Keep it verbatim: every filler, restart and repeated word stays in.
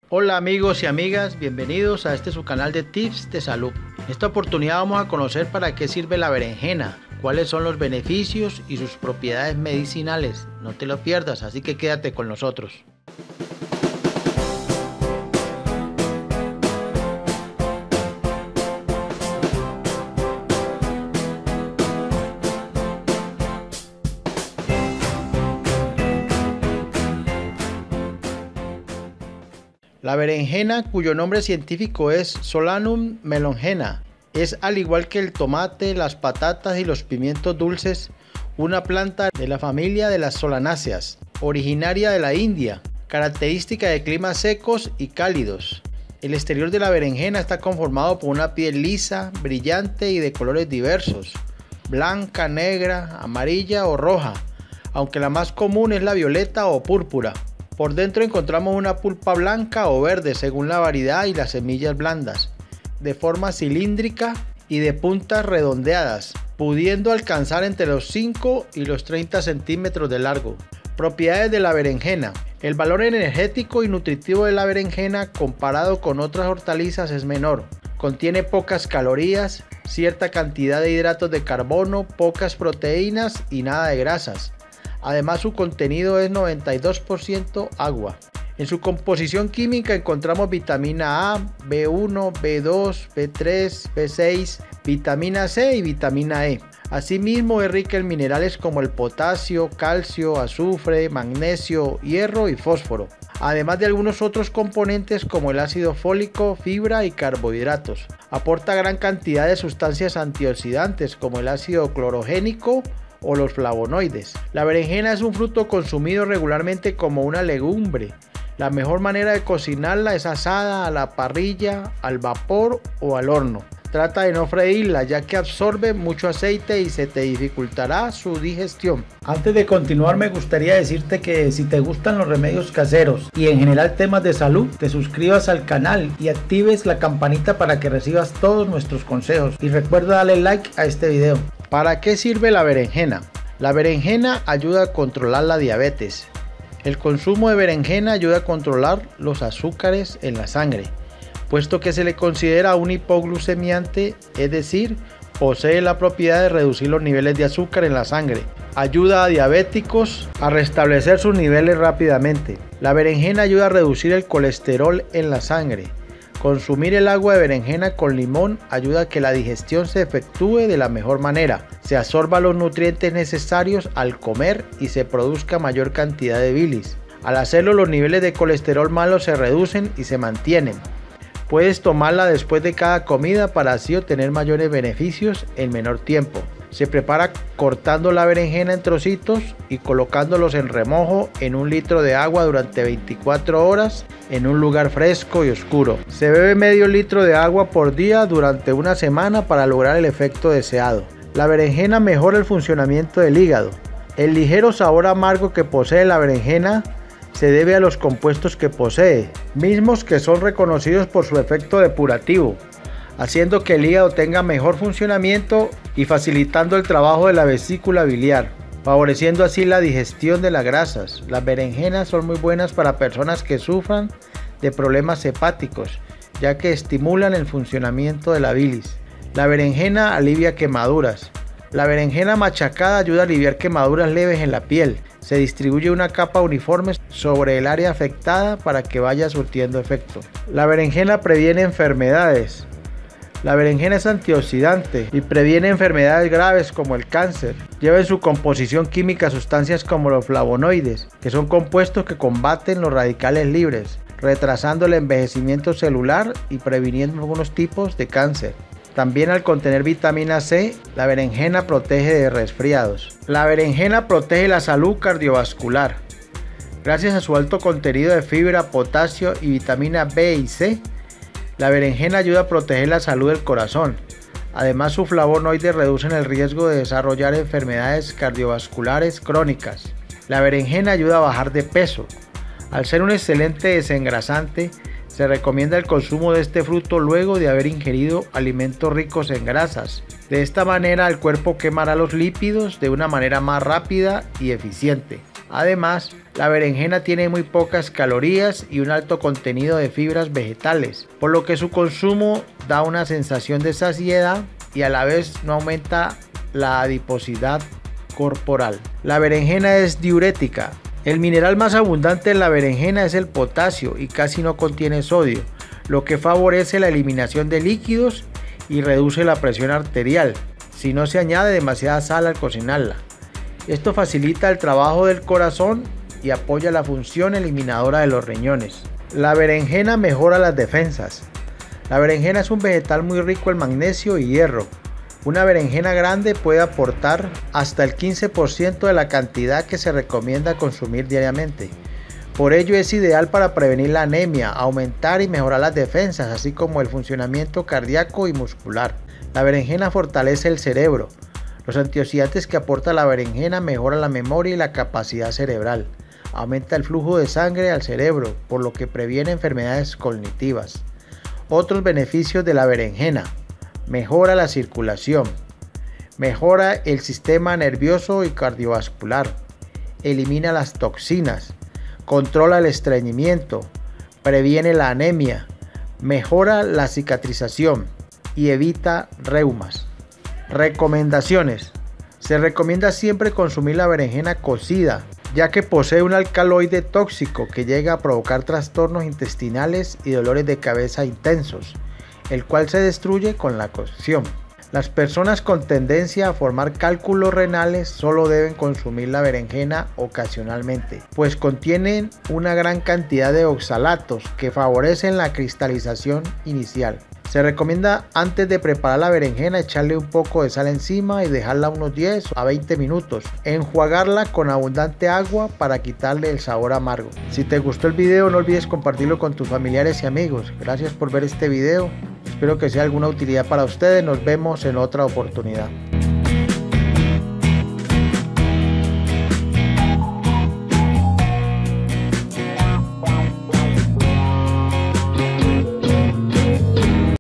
Hola amigos y amigas, bienvenidos a este su canal de tips de salud. En esta oportunidad vamos a conocer para qué sirve la berenjena, cuáles son los beneficios y sus propiedades medicinales. No te lo pierdas, así que quédate con nosotros. La berenjena, cuyo nombre científico es Solanum melongena, es, al igual que el tomate, las patatas y los pimientos dulces, una planta de la familia de las solanáceas, originaria de la India, característica de climas secos y cálidos. El exterior de la berenjena está conformado por una piel lisa, brillante y de colores diversos, blanca, negra, amarilla o roja, aunque la más común es la violeta o púrpura. Por dentro encontramos una pulpa blanca o verde según la variedad y las semillas blandas, de forma cilíndrica y de puntas redondeadas, pudiendo alcanzar entre los cinco y los treinta centímetros de largo. Propiedades de la berenjena. El valor energético y nutritivo de la berenjena comparado con otras hortalizas es menor. Contiene pocas calorías, cierta cantidad de hidratos de carbono, pocas proteínas y nada de grasas. Además, su contenido es noventa y dos por ciento agua. En su composición química encontramos vitamina A, B uno, B dos, B tres, B seis, vitamina C y vitamina E. Asimismo, es rica en minerales como el potasio, calcio, azufre, magnesio, hierro y fósforo, además de algunos otros componentes como el ácido fólico, fibra y carbohidratos. Aporta gran cantidad de sustancias antioxidantes como el ácido clorogénico o los flavonoides. La berenjena es un fruto consumido regularmente como una legumbre. La mejor manera de cocinarla es asada, a la parrilla, al vapor o al horno. Trata de no freírla, ya que absorbe mucho aceite y se te dificultará su digestión. Antes de continuar, me gustaría decirte que si te gustan los remedios caseros y en general temas de salud, te suscribas al canal y actives la campanita para que recibas todos nuestros consejos. Y recuerda darle like a este video. ¿Para qué sirve la berenjena? La berenjena ayuda a controlar la diabetes. El consumo de berenjena ayuda a controlar los azúcares en la sangre, puesto que se le considera un hipoglucemiante, es decir, posee la propiedad de reducir los niveles de azúcar en la sangre. Ayuda a diabéticos a restablecer sus niveles rápidamente. La berenjena ayuda a reducir el colesterol en la sangre. Consumir el agua de berenjena con limón ayuda a que la digestión se efectúe de la mejor manera, se absorba los nutrientes necesarios al comer y se produzca mayor cantidad de bilis. Al hacerlo, los niveles de colesterol malo se reducen y se mantienen. Puedes tomarla después de cada comida para así obtener mayores beneficios en menor tiempo. Se prepara cortando la berenjena en trocitos y colocándolos en remojo en un litro de agua durante veinticuatro horas en un lugar fresco y oscuro. Se bebe medio litro de agua por día durante una semana para lograr el efecto deseado. La berenjena mejora el funcionamiento del hígado. El ligero sabor amargo que posee la berenjena se debe a los compuestos que posee, mismos que son reconocidos por su efecto depurativo, haciendo que el hígado tenga mejor funcionamiento y facilitando el trabajo de la vesícula biliar, favoreciendo así la digestión de las grasas. Las berenjenas son muy buenas para personas que sufran de problemas hepáticos, ya que estimulan el funcionamiento de la bilis. La berenjena alivia quemaduras. La berenjena machacada ayuda a aliviar quemaduras leves en la piel. Se distribuye una capa uniforme sobre el área afectada para que vaya surtiendo efecto. La berenjena previene enfermedades. La berenjena es antioxidante y previene enfermedades graves como el cáncer. Lleva en su composición química sustancias como los flavonoides, que son compuestos que combaten los radicales libres, retrasando el envejecimiento celular y previniendo algunos tipos de cáncer. También al contener vitamina C, la berenjena protege de resfriados. La berenjena protege la salud cardiovascular. Gracias a su alto contenido de fibra, potasio y vitamina B y C, la berenjena ayuda a proteger la salud del corazón. Además, sus flavonoides reducen el riesgo de desarrollar enfermedades cardiovasculares crónicas. La berenjena ayuda a bajar de peso. Al ser un excelente desengrasante, se recomienda el consumo de este fruto luego de haber ingerido alimentos ricos en grasas. De esta manera el cuerpo quemará los lípidos de una manera más rápida y eficiente. Además, la berenjena tiene muy pocas calorías y un alto contenido de fibras vegetales, por lo que su consumo da una sensación de saciedad y a la vez no aumenta la adiposidad corporal. La berenjena es diurética. El mineral más abundante en la berenjena es el potasio y casi no contiene sodio, lo que favorece la eliminación de líquidos y reduce la presión arterial, si no se añade demasiada sal al cocinarla. Esto facilita el trabajo del corazón y apoya la función eliminadora de los riñones. La berenjena mejora las defensas. La berenjena es un vegetal muy rico en magnesio y hierro. Una berenjena grande puede aportar hasta el quince por ciento de la cantidad que se recomienda consumir diariamente. Por ello es ideal para prevenir la anemia, aumentar y mejorar las defensas, así como el funcionamiento cardíaco y muscular. La berenjena fortalece el cerebro. Los antioxidantes que aporta la berenjena mejoran la memoria y la capacidad cerebral. Aumenta el flujo de sangre al cerebro, por lo que previene enfermedades cognitivas. Otros beneficios de la berenjena: mejora la circulación, mejora el sistema nervioso y cardiovascular, elimina las toxinas, controla el estreñimiento, previene la anemia, mejora la cicatrización y evita reumas. Recomendaciones: se recomienda siempre consumir la berenjena cocida, ya que posee un alcaloide tóxico que llega a provocar trastornos intestinales y dolores de cabeza intensos, el cual se destruye con la cocción. Las personas con tendencia a formar cálculos renales solo deben consumir la berenjena ocasionalmente, pues contienen una gran cantidad de oxalatos que favorecen la cristalización inicial. Se recomienda antes de preparar la berenjena echarle un poco de sal encima y dejarla unos diez a veinte minutos. Enjuagarla con abundante agua para quitarle el sabor amargo. Si te gustó el video, no olvides compartirlo con tus familiares y amigos. Gracias por ver este video. Espero que sea de alguna utilidad para ustedes. Nos vemos en otra oportunidad.